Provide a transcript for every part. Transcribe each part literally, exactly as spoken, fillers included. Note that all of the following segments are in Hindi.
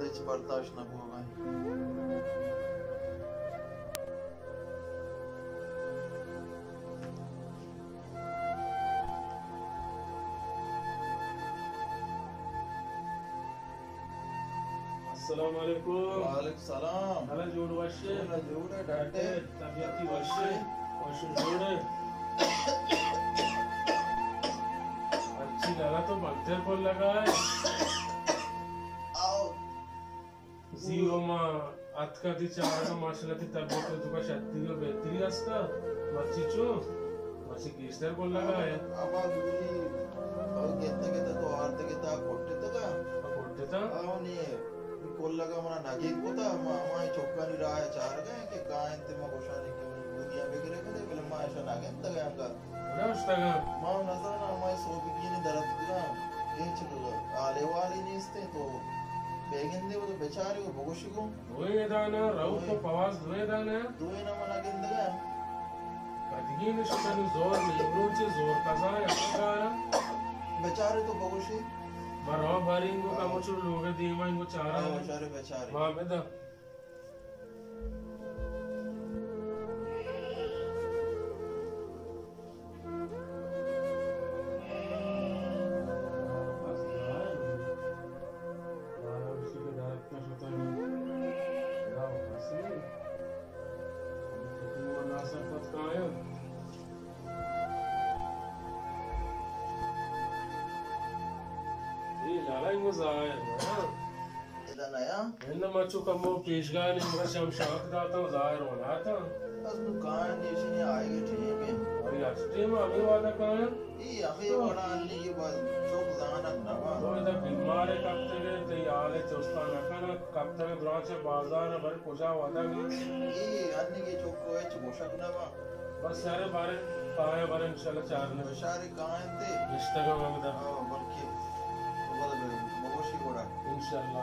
हिच बर्दाश्त न होगा। अस्सलाम वालेकुम। वालेकुम सलाम। अला जोड़ वशे अला जोड़ डाटे तबियती वशे वशे जोड़ अच्छी लगा तो बनते को लगा है आओ जीरो मा अतका दी चारा माशाल्लाह ती तबियत तो का शक्ति को बेहतरी असता मच्छी चो मच्छी किस्तर को लगा है आमा दूरी और कितने कितने तो आरते कितना कोट्टे तक कोट्टे तक आओ नहीं कोल्ला का मना नागिक कोता मामा चौका नहीं रहा है चार गए कि गाय ते मा गोशानी के दुनिया बेगरे करे पहले मा ऐसा नागिक तक है हमका ना उसका मा नजर ना मा सो बिकिनी दरद का ये चलो आले वाली नहीं इसते तो बेगिंदे वो तो बेचारे को भगोशी को दोए दाना राउ को पवास दोए दाना दोए ना मना गिंदगा कदिगी निश्चय जोर लिब्रोचे जोर कजा है अपना बेचारे तो भगोशी मरो बारिंगो का मुचु लोगे दीमा इंगो चारा बेचारे बेचारे मां बेदा इन्ना मचु कमो पेशगा ने मगर शम शाक दाता जाहिर होना था बस तू कान नेशन आएगी ठीक है और यार टीम अभी वाला कान ये अभी वाला अन्नी ये बस चौक जाना नवा तो इधर बीमार है कब तक तैयार है चौस्ता ना खाना कब तक ब्रांच बाजार भर कुजा वादा भी ये अन्नी के चौक को है चमोशक नवा बस सारे बारे पाए बारे इंशाल्लाह चार ने सारे कान थे इंस्टाग्राम में दा हां बल्कि तो बोल मोशी गोड़ा इंशाल्लाह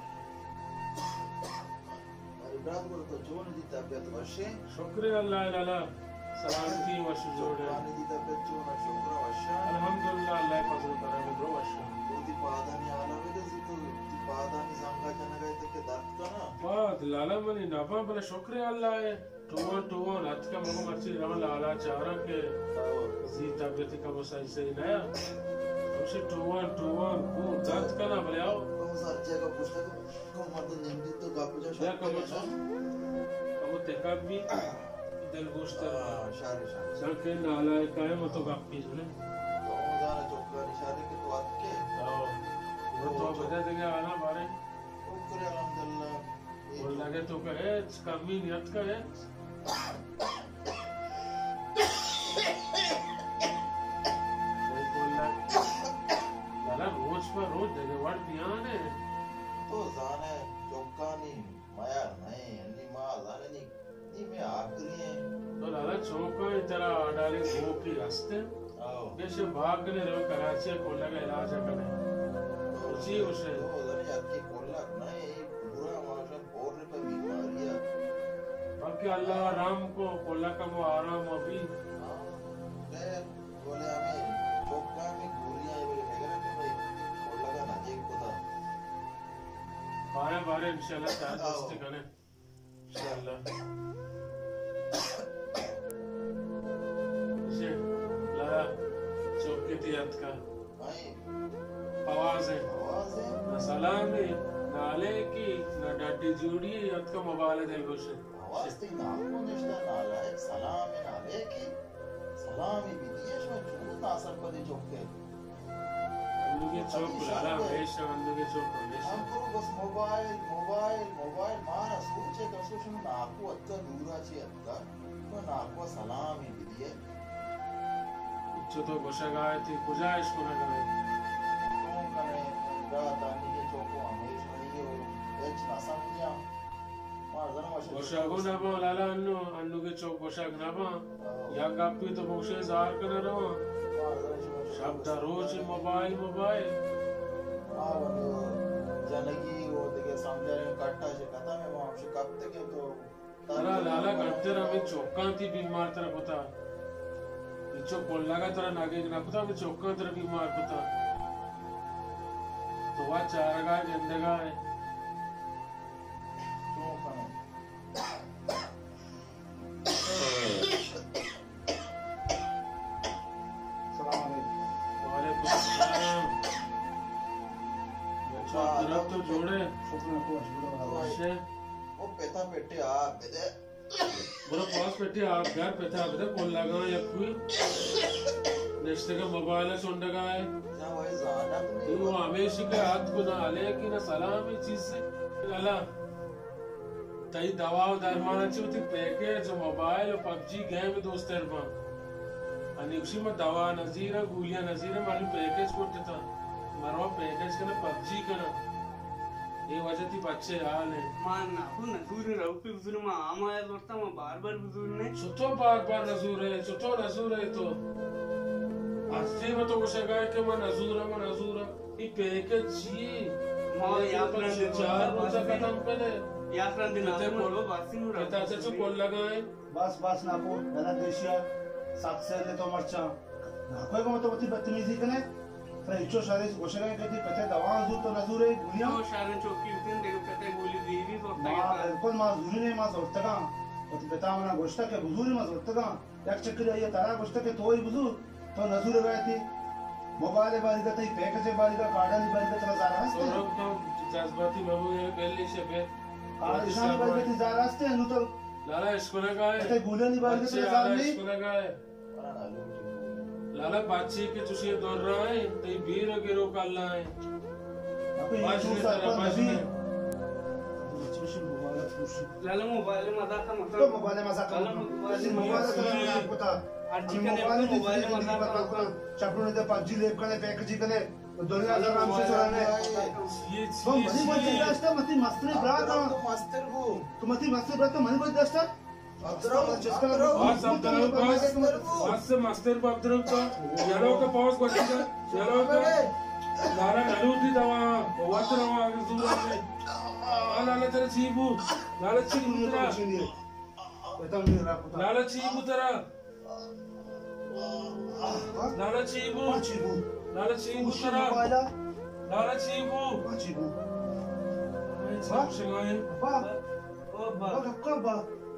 इब्राहिम को तो जोन दी तबियत वशे शुक्रिया अल्लाह ताला सलामती व शुजोड़े पानी दी तबियत जोन शुक्र वशा अल्हम्दुलिल्लाह अल्लाह फजल करे ब्रो वशा दी पादानी आला वे दी तो दी पादानी संगा जनगा ते के दर्द का ना बाद लाला मनी नफा बले शुक्रिया अल्लाह है टुवन टुवन आज का मगो मर्ची रमन लाला चारा के जी तबियत का मसाई सही नया उसे टुवन टुवन को दर्द का ना बले आओ सर जगह पूछता को मत नेमदी तो गापो जो क्या कम छ अब तेका भी दिल गोश्त शारे शारे सर के नाला कायम तो गापी सुने तो जाना चौका इशारे के तो आत के वो तो बता देगा आना बारे शुक्र अल्हम्दुलिल्लाह बोल लगे तो कहे कमी नियत का है रोज पर रोज जगह वाट पियान है तो जाने चौका नहीं माया नहीं अन्नी मां जाने नहीं नहीं मैं आखरी है तो लाला चौका इतना डाले गो की रास्ते आओ जैसे भाग ने रो कराची कोला का इलाज करने उसी उसे तो जाने यार की कोला नहीं पूरा माशा और पे बीमारियां बाकी अल्लाह राम को कोला का वो आराम अभी बोले हमें चौका में गोलियां ये बोले वगैरह के भाई कोला का नाजिक को था बारे बारे इंशाल्लाह चार दोस्त करने इंशाल्लाह इसे लाला चौकी तियात का भाई आवाज है आवाज है ना सलाम है नाले की ना डाटी जोड़ी याद का मोबाइल दिल गोशे आवाज थी ना को निश्ता नाला एक सलाम है नाले की सलाम ही विदेश में जो तासर को दे चौके अंदुगे चौक लाला वेश अंदुगे चौक वेश हमको बस मोबाइल मोबाइल मोबाइल मारा सोचे का सोच में नाको अत्ता दूरा चे अत्ता तो नाको सलाम ही विदिए जो तो गोशगाय थी गुजारिश को ना करे तो कने रात आने के चौको हमेशा नहीं हो एच ना समझिया मार जना मशे गोशागो ना बा लाला अन्नु अन्नुगे चौक गोशाग ना बा या गापी तो बोशे जार करना रहा शब्द रोज मोबाइल मोबाइल आवो जनगी वो देखे समझा रे काटा से कथा में वहां से कब तक तो लाला लाला करते रहे चौका थी बीमार तरह पता इचो कोल्ला का तरह नागे ना पता मैं चौका तरह बीमार पता तो वह चारगा गंदगा है तरफ तो जोड़े वो पेता पेटे आ बेदे बड़ा पास पेटे आप घर पेता बेदे कौन लगा या कोई नेक्स्ट का मोबाइल है सुंडगा है ना भाई जाना तो वो हमेशा के हाथ को ना आले कि ना सलाम ही चीज से अला तई दवा और दरमान होती पैकेज जो मोबाइल और पबजी गेम दोस्त है आणि उसी में दवा नजीरा गुलिया नजीरा मालूम पैकेज कोट था मरवा पैकेज करना पबजी करना ये वजह थी बच्चे हाल है मान ना हो नजूर रहू पे बुजुर्ग में आम आया दोस्ता में बार बार बुजुर्ग ने छुटो बार बार नजूर है छुटो नजूर है तो आज में तो कुछ है कि मैं नजूर है मैं नजूर है ये पैकेज जी मां या पर चार रोजा खत्म करे या पर दिन आते बोलो बासी नु पता से तो कॉल लगाए बस बस ना को दादा देशिया सात से ले तो मरचा ना कोई को तो बती बदतमीजी कने पर इचो सारे गोशगा के ती पते दवा हजूर तो नजूर है दुनिया तो शारन चौकी उतन देखो पते गोली दीदी तो मा बिल्कुल मा जुरी ने मा जोरतगा बती बता मना गोश्ता के बुजुरी मा जोरतगा एक चक्कर ये तारा गोश्ता के तोई बुजुर तो नजूर गयती मोबाइल बारी का तई पैकेज बारी का कार्डन बारी का तरह जारा हस्ते तो तो जज्बाती महबूब है पहले से बे कार्ड निशान बारी का जारा हस्ते नु तो लाला इसको लगा है ते गुलेनी बारी का तरह जारा नहीं इसको लगा है ना लूटी लाला बादशाह के तुझे दौड़ रहा है तो वीर गिरो काला है अबे ये बाज चूस ने तेरा अपन बाज नबी ने लाला मोबाइल में मजा का तो मतलब मोबाइल में मजा कर लाला मोबाइल में मोबाइल मजा तो नहीं पता हर चीज का मोबाइल में मोबाइल में मजा पता का चपड़ों ने पबजी लेप करे पैकेज करे दुनिया का नाम से चलाने ये तो मनी चीज बोलते दस्ता मती मस्त्री ब्रात तो मास्टर को तो मती मस्त्री ब्रात मनी बोलते दस्ता अब्दुल बस अब तरह बस बस से मास्टर को अब्दुल का चलो का पास को चलो चलो का लाला नलूटी दवा बहुत रहा आगे दूर से लाला तेरे चीबू लाला चीबू तेरा पता नहीं रहा पता लाला चीबू तेरा लाला चीबू पाचीबू लाला चीबू तेरा मोबाइल लाला चीबू पाचीबू सब शिकायत बा ओ बा बा कब बा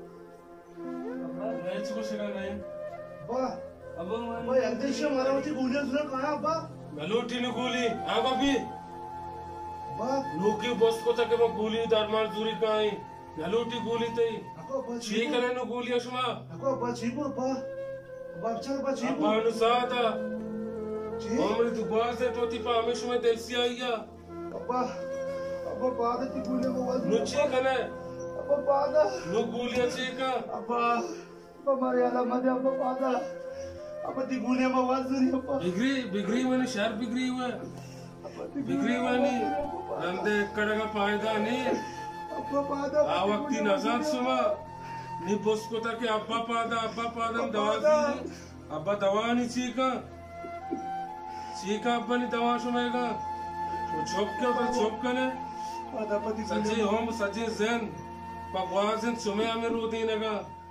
मैच को शिकायत बा अब बा एक देश मरावती गोलियां सुना कहां बा नलूटी ने गोली आ बाबी बा लोकी बस को तक में गोली दरमार दूरी काई नलूटी गोली तई अको बा छी करे नो गोली असमा अको बा चीबू बा बा चल बा चीबू अबानु सादा जी हमरे दुआ से तो ती पा हमेश में देसी आईया अब्बा अब्बा बाद की गोली मोबाइल नु छी करे अब्बा बाद नु गोली छी का अब्बा अब्बा मारे आला मदे अब्बा बाद अब्बा ती गोली मोबाइल सुरी अब्बा बिगरी बिगरी मैंने शहर बिगरी हुआ बिगरी हुआ नहीं रंदे कड़गा फायदा नहीं अब्बा बाद आ वक्ती नजात सुमा नी बस को तक अब्बा पादा अब्बा पादम दवा दी अब्बा दवा नहीं छी का सीका अब्बा नहीं दवा सुमेगा तो छोप के उधर छोप कने बाद पति सजे होम सजे जैन पगवाजन सुमे हमें रो देनेगा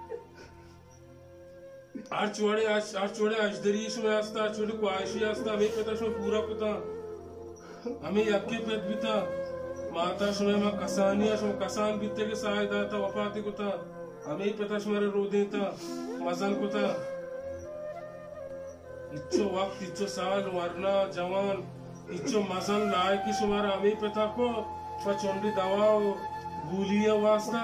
आर चोड़े आज आर चोड़े आज दरीश में आस्ता चोड़े को आयशी आस्ता हमें पता शो पूरा पता हमें यक्के पेट बिता माता सुमे में कसानिया सुमे कसान बिते के सहाय दाता वफाती को था हमें पता शुमारे रो देता मजन को था इच्छो वक्त इच्छो साल वरना जवान इच्छो मजन लाए की शुमारा हमें पता को पचोंडी दवा गुलिया वास्ता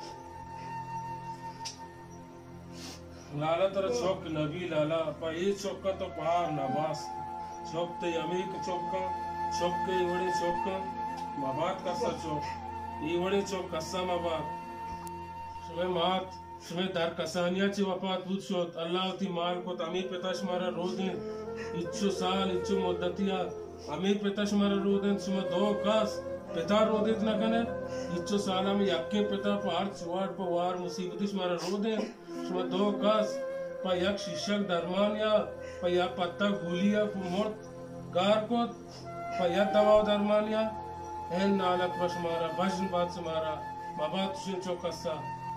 लाला तेरा चौक नबी लाला पा ये चौक का तो पहाड़ नवास चौक ते अमीक चौक का चौक के इवड़े चौक का मबाद का सा चौक इवड़े चौक कस्सा मबाद सुबह मात सुबह दर कसानिया ची वफात बुद शोत अल्लाह ती माल को अमीर पिताश मारा रो दे इच्छो साल इच्छो मुद्दतिया अमीर पिताश मारा रो दे सुबह दो कास पिता रो देत न कने इच्छो साला में यक्के पिता पहाड़ चुवाड़ पर वार मुसीबतिश मारा रो दे सुबह दो कास पा यक शिशक दरमान या पा या पत्ता गुलिया मोट गार को पा या दवा दरमान या एन नालक बश मारा बजन बात से मारा मबात सुन चौकसा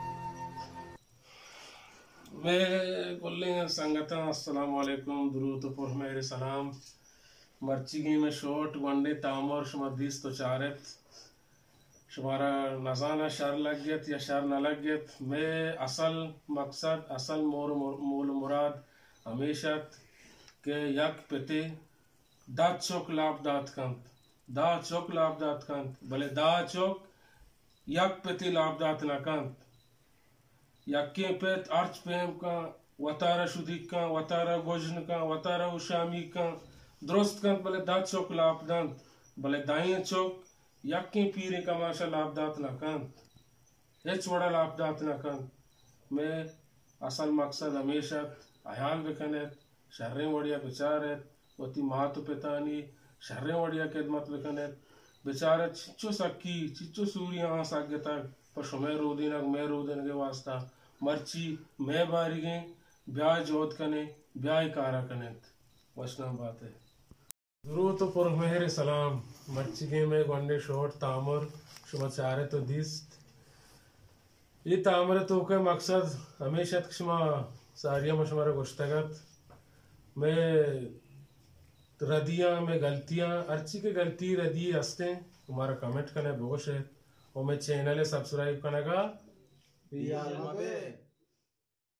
मैं बोले संगता अस्सलाम वालेकुम दुरूद पर मेरे सलाम मर्ची गई में शॉर्ट वनडे तामर शुमदीस तो चारत शुमारा नजाना शर लग गयत या शर न लग गयत मैं असल मकसद असल मोर मूल मुराद हमेशा के यक पिते दात चौक लाभ दात कंत दा चौक लाभ दात कंत भले दा चौक यक पेति लाभ दात ना कंत यक्के पेत अर्च पेम का वतारा शुदिक का वतारा गोजन का वतारा उशामी का द्रोस्त कंत भले दात चौक लाभ दात भले दाइए चौक यक्के पीरे का माशा लाभ दात ना कंत हेच वड़ा लाभ दात ना कंत मैं असल मकसद हमेशा अयाल बेकनेत शर्रे वड़िया बेचारेत वती मातु पितानी शर्रे वड़िया खिदमत बेकनेत बेचारे चिच्चो सक्की चिच्चो सूर्य आ साग्यता पशु मैं रोदिनक मैं रोदिन के वास्ता मर्ची मैं बारिगे ब्याह जोत कने ब्याह कारा कनेत वचना बात है जरूर तो पुर मेहर सलाम मर्ची के में गंडे शोट तामर शुमाचारे तो दिस्त ये तामरे तो के मकसद हमेशा क्षमा सारिया मशमारा गुश्तगत मैं रदियाँ में गलतियाँ अर्ची के गलती रदी हंसते हमारा कमेंट करने बोश है और मैं चैनल सब्सक्राइब करने का